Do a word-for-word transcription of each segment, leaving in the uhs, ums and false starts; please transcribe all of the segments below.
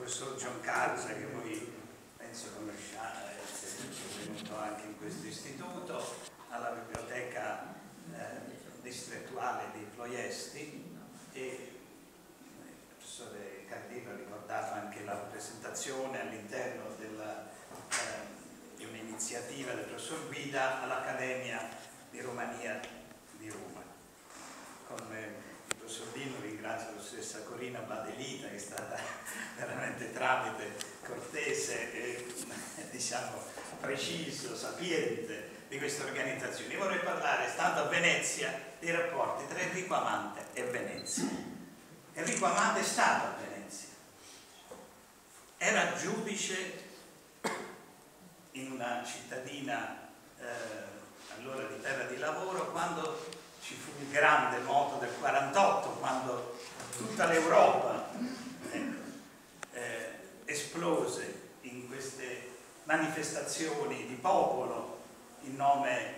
professor John Carza, che voi penso conosciate, è venuto anche in questo istituto, alla biblioteca eh, distrettuale di Ploiesti, e il professore Cardillo ha ricordato anche la presentazione all'interno della, eh, di un'iniziativa del professor Guida all'Accademia di Romania di Roma. Con eh, il professor Dino ringrazio la professoressa Corina Badelita, che è stata veramente tramite cortese e diciamo preciso, sapiente di queste organizzazioni. Io vorrei parlare, stando a Venezia, dei rapporti tra Enrico Amante e Venezia. Enrico Amante è stato a Venezia, era giudice in una cittadina eh, allora di terra di lavoro, quando ci fu il grande moto del quarantotto, quando tutta l'Europa eh, eh, esplose in queste manifestazioni di popolo in nome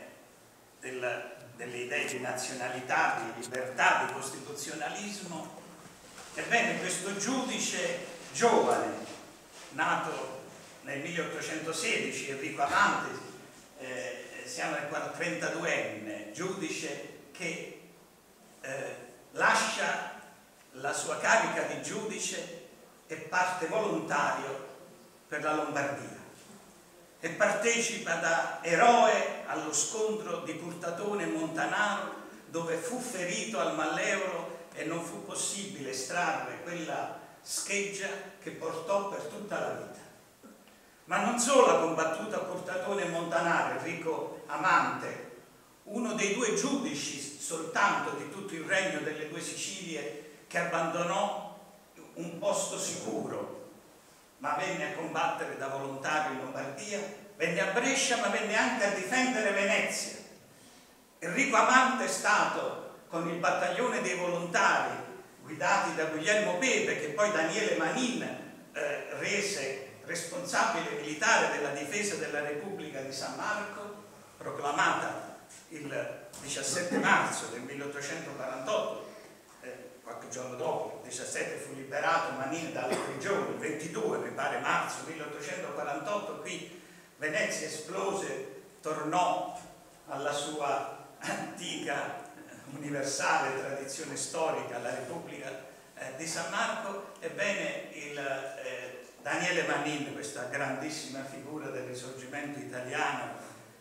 del, delle idee di nazionalità, di libertà, di costituzionalismo. Ebbene, questo giudice giovane, nato nel milleottocentosedici, Enrico Amante, eh, siamo nel trentaduenne, giudice che eh, lascia la sua carica di giudice e parte volontario per la Lombardia e partecipa da eroe allo scontro di Purtatone e Montanaro, dove fu ferito al malleolo e non fu possibile estrarre quella scheggia che portò per tutta la vita. Ma non solo ha combattuto a Purtatone e Montanaro Enrico Amante, uno dei due giudici soltanto di tutto il regno delle due Sicilie che abbandonò un posto sicuro, ma venne a combattere da volontario in Lombardia, venne a Brescia, ma venne anche a difendere Venezia. Enrico Amante è stato con il battaglione dei volontari guidati da Guglielmo Pepe, che poi Daniele Manin eh, rese responsabile militare della difesa della Repubblica di San Marco, proclamata il diciassette marzo del milleottocentoquarantotto, eh, qualche giorno dopo, il diciassette fu liberato Manin dalla prigione, il ventidue mi pare marzo milleottocentoquarantotto, qui Venezia esplose, tornò alla sua antica, universale tradizione storica, la Repubblica eh, di San Marco. Ebbene, il, eh, Daniele Manin, questa grandissima figura del risorgimento italiano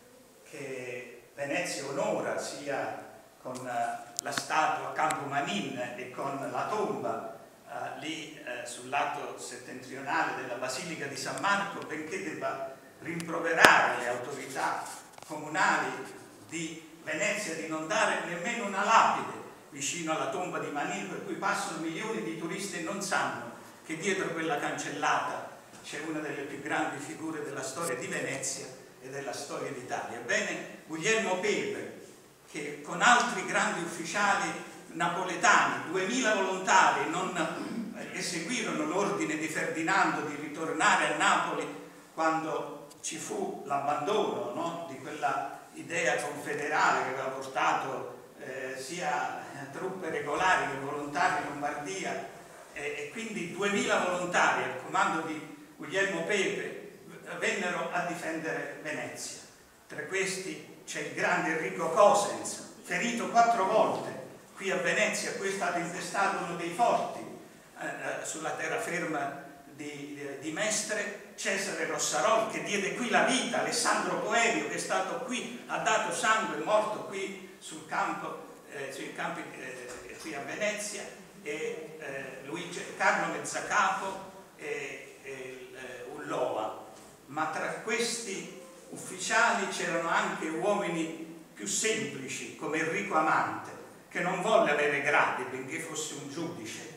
che Venezia onora sia con uh, la statua a Campo Manin e con la tomba uh, lì uh, sul lato settentrionale della Basilica di San Marco, benché debba rimproverare le autorità comunali di Venezia di non dare nemmeno una lapide vicino alla tomba di Manin, per cui passano milioni di turisti e non sanno che dietro quella cancellata c'è una delle più grandi figure della storia di Venezia e della storia d'Italia. Ebbene, Guglielmo Pepe, che con altri grandi ufficiali napoletani, duemila volontari, non eseguirono l'ordine di Ferdinando di ritornare a Napoli quando ci fu l'abbandono, no, di quella idea confederale che aveva portato eh, sia truppe regolari che volontari in Lombardia, eh, e quindi duemila volontari al comando di Guglielmo Pepe vennero a difendere Venezia. Tra questi c'è il grande Enrico Cosens, ferito quattro volte qui a Venezia, a cui è stato intestato uno dei forti eh, sulla terraferma di, di, di Mestre, Cesare Rossarol, che diede qui la vita, Alessandro Poerio, che è stato qui, ha dato sangue, è morto qui sul campo, eh, sui campi eh, qui a Venezia, e eh, Luigi, Carlo Mezzacapo e, e eh, Ulloa. Ma tra questi ufficiali c'erano anche uomini più semplici, come Enrico Amante, che non volle avere gradi, benché fosse un giudice,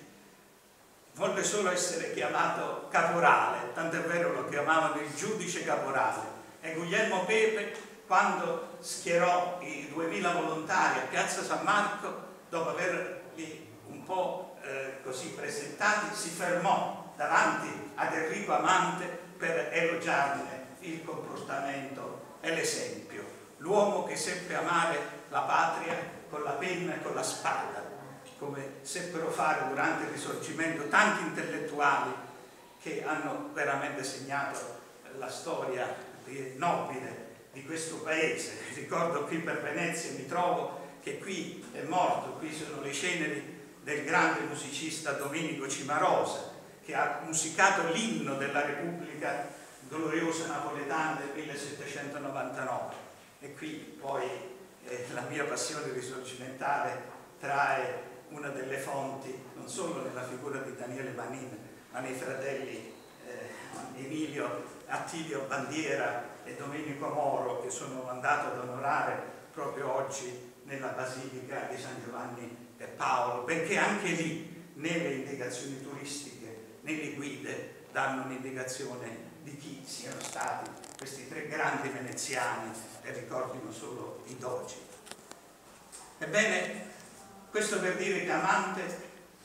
volle solo essere chiamato caporale, tant'è vero lo chiamavano il giudice caporale. E Guglielmo Pepe, quando schierò i duemila volontari a Piazza San Marco, dopo averli un po' eh, così presentati, si fermò davanti ad Enrico Amante per elogiarne il comportamento e l'esempio. L'uomo che seppe amare la patria con la penna e con la spada, come seppero fare durante il Risorgimento tanti intellettuali che hanno veramente segnato la storia nobile di questo paese. Ricordo qui per Venezia, mi trovo che qui è morto, qui sono le ceneri del grande musicista Domenico Cimarosa, che ha musicato l'inno della Repubblica gloriosa napoletana del millesettecentonovantanove. E qui poi eh, la mia passione risorgimentale trae una delle fonti, non solo nella figura di Daniele Manin, ma nei fratelli eh, Emilio Attilio Bandiera e Domenico Moro, che sono andato ad onorare proprio oggi nella Basilica di San Giovanni e Paolo, perché anche lì, nelle indicazioni turistiche, nelle guide, danno un'indicazione di chi siano stati questi tre grandi veneziani, e ricordino solo i dogi. Ebbene, questo per dire che Amante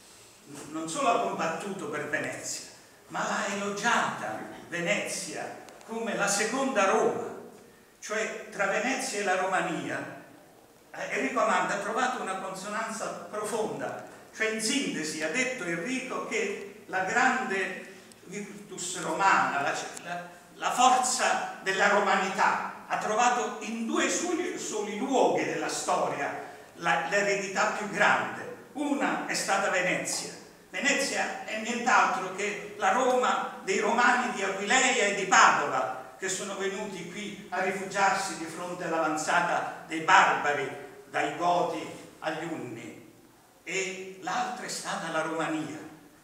non solo ha combattuto per Venezia, ma l'ha elogiata Venezia come la seconda Roma, cioè tra Venezia e la Romania. Enrico Amante ha trovato una consonanza profonda, cioè in sintesi ha detto Enrico che la grande virtus romana, la, la, la forza della romanità, ha trovato in due soli, soli luoghi della storia l'eredità più grande. Una è stata Venezia. Venezia è nient'altro che la Roma dei Romani di Aquileia e di Padova, che sono venuti qui a rifugiarsi di fronte all'avanzata dei barbari, dai Goti agli Unni. E l'altra è stata la Romania.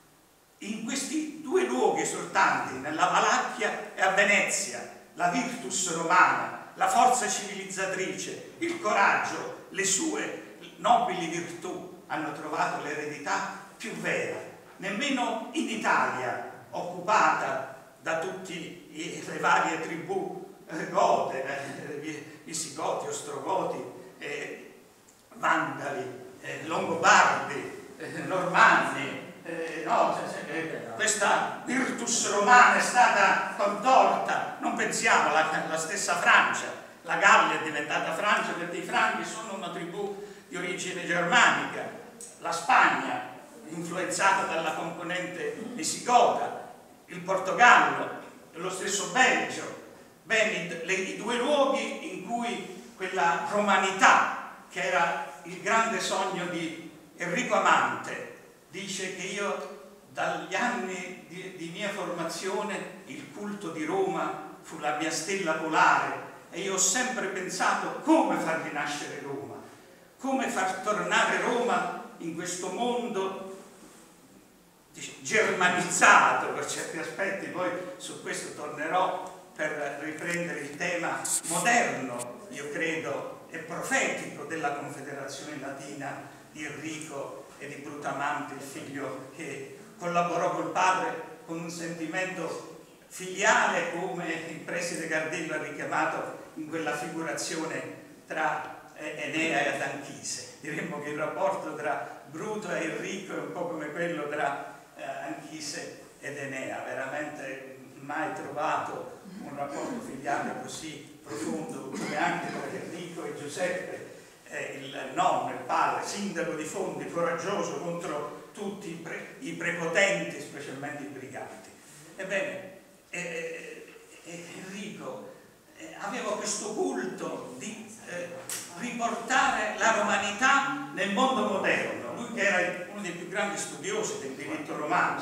In questi due luoghi soltanto, nella Valacchia e a Venezia, la virtus romana, la forza civilizzatrice, il coraggio, le sue nobili virtù hanno trovato l'eredità più vera. Nemmeno in Italia, occupata da tutte le varie tribù eh, gote, eh, visigoti, ostrogoti, eh, vandali, eh, longobardi, eh, normanni, eh, no, eh, questa virtus romana è stata contorta. Non pensiamo alla, alla stessa Francia. La Gallia è diventata Francia perché i Franchi sono una tribù di origine germanica. La Spagna, influenzata dalla componente visigota, il Portogallo, lo stesso Belgio. Bene, le, i due luoghi in cui quella romanità, che era il grande sogno di Enrico Amante, dice che io dagli anni di, di mia formazione il culto di Roma fu la mia stella polare e io ho sempre pensato come far rinascere Roma, come far tornare Roma in questo mondo germanizzato per certi aspetti. Poi su questo tornerò per riprendere il tema moderno, io credo, e profetico della Confederazione Latina di Enrico e di Brutamante, il figlio che collaborò col padre con un sentimento filiale, come il preside Gardillo ha richiamato in quella figurazione tra Enea e Anchise. Diremmo che il rapporto tra Bruto e Enrico è un po' come quello tra eh, Anchise ed Enea, veramente mai trovato un rapporto filiale così profondo come anche tra Enrico e Giuseppe, eh, il nonno, il padre, sindaco di Fondi, coraggioso contro tutti i, pre, i prepotenti, specialmente i briganti. Ebbene, eh, eh, Enrico eh, aveva questo culto di eh, riportare la romanità nel mondo moderno. Lui che era uno dei più grandi studiosi del diritto romano,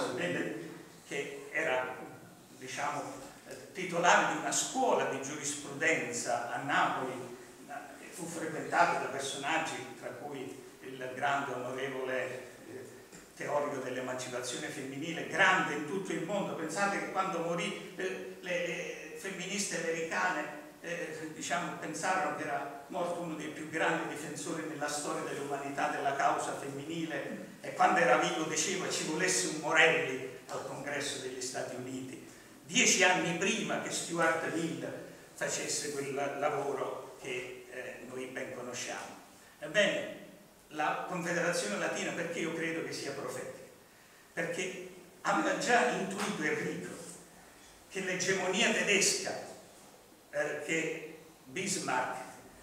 che era, diciamo, titolare di una scuola di giurisprudenza a Napoli, fu frequentato da personaggi tra cui il grande onorevole teorico dell'emancipazione femminile, grande in tutto il mondo. Pensate che quando morì le, le, le femministe americane eh, diciamo, pensarono che era morto uno dei più grandi difensori nella storia dell'umanità della causa femminile, e quando era vivo diceva ci volesse un Morelli al Congresso degli Stati Uniti, dieci anni prima che Stuart Mill facesse quel lavoro che eh, noi ben conosciamo. Ebbene, la Confederazione Latina, perché io credo che sia profetica? Perché aveva già intuito Enrico che l'egemonia tedesca eh, che Bismarck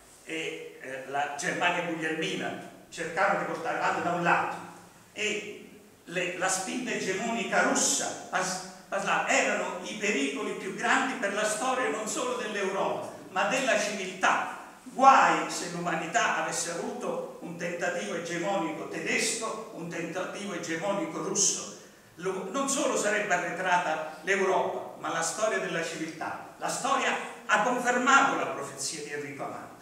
e eh, la Germania guglielmina cercarono di portare avanti da un lato, e le, la spinta egemonica russa parlava, erano i pericoli più grandi per la storia non solo dell'Europa, ma della civiltà. Guai se l'umanità avesse avuto un tentativo egemonico tedesco, un tentativo egemonico russo. Non solo sarebbe arretrata l'Europa, ma la storia della civiltà. La storia ha confermato la profezia di Enrico Amante.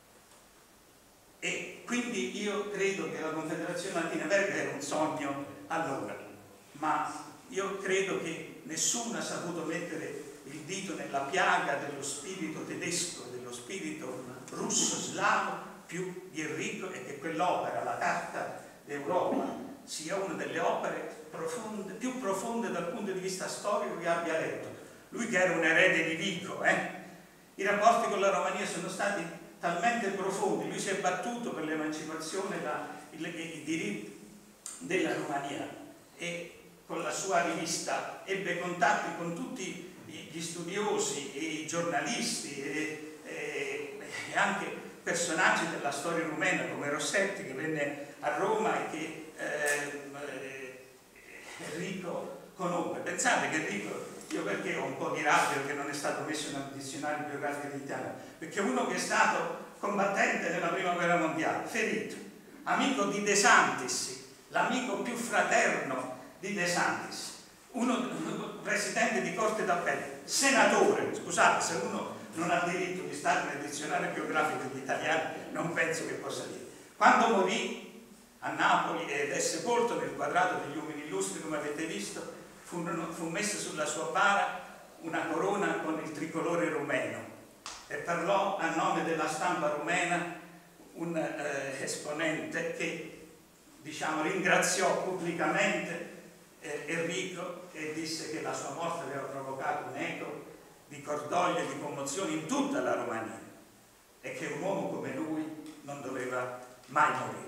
E quindi io credo che la Confederazione Latina-Belga era un sogno allora, ma io credo che nessuno ha saputo mettere il dito nella piaga dello spirito tedesco, dello spirito russo, slavo, più di Enrico, e che quell'opera, la Carta d'Europa, sia una delle opere profonde, più profonde dal punto di vista storico che abbia letto. Lui che era un erede di Vico, eh? I rapporti con la Romania sono stati talmente profondi, lui si è battuto per l'emancipazione e i diritti della Romania, e con la sua rivista ebbe contatti con tutti gli studiosi e i giornalisti e, e, e anche personaggi della storia rumena come Rossetti, che venne a Roma e che eh, Enrico conobbe. Pensate che Enrico, io perché ho un po' di rabbia perché non è stato messo nel dizionario biografico dell'italiano, perché uno che è stato combattente nella prima guerra mondiale, ferito, amico di De Santis, l'amico più fraterno di De Santis, uno presidente di corte d'appello, senatore, scusate, se uno non ha diritto di stare nel dizionario biografico degli italiani non penso che possa dire. Quando morì a Napoli ed è sepolto nel quadrato degli uomini illustri, come avete visto, fu, fu messa sulla sua bara una corona con il tricolore rumeno, e parlò a nome della stampa rumena un eh, esponente che, diciamo, ringraziò pubblicamente eh, Enrico e disse che la sua morte aveva provocato un eco di cordoglio e di commozione in tutta la Romania e che un uomo come lui non doveva mai morire.